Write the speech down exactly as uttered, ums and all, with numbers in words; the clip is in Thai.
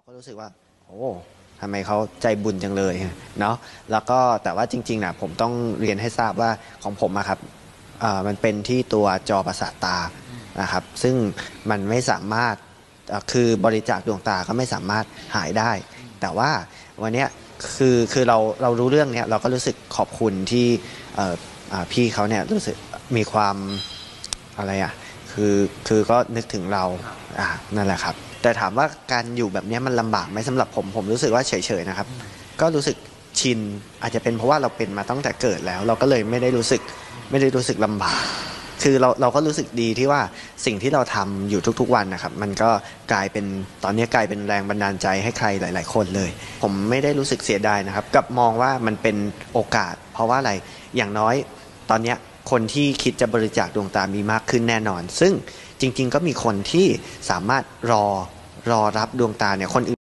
ก็รู้สึกว่าโอ้ทำไมเขาใจบุญจังเลยเนาะแล้วก็แต่ว่าจริงๆนะผมต้องเรียนให้ทราบว่าของผมอะครับมันเป็นที่ตัวจอประสาทตานะครับซึ่งมันไม่สามารถคือบริจาคดวงตาก็ไม่สามารถหายได้แต่ว่าวันนี้คือคือเราเรารู้เรื่องนี้เราก็รู้สึกขอบคุณที่พี่เขาเนี่ยรู้สึกมีความอะไรอ่ะคือคือก็นึกถึงเราอ่านั่นแหละครับแต่ถามว่าการอยู่แบบนี้มันลำบากไหมสำหรับผมผมรู้สึกว่าเฉยๆนะครับก็รู้สึกชินอาจจะเป็นเพราะว่าเราเป็นมาตั้งแต่เกิดแล้วเราก็เลยไม่ได้รู้สึกไม่ได้รู้สึกลำบากคือเราเราก็รู้สึกดีที่ว่าสิ่งที่เราทำอยู่ทุกๆวันนะครับมันก็กลายเป็นตอนนี้กลายเป็นแรงบันดาลใจให้ใครหลายๆคนเลยผมไม่ได้รู้สึกเสียดายนะครับกับมองว่ามันเป็นโอกาสเพราะว่าอะไรอย่างน้อยตอนนี้คนที่คิดจะบริจาคดวงตามีมากขึ้นแน่นอนซึ่งจริงๆก็มีคนที่สามารถรอรอรับดวงตาเนี่ยคนอื่น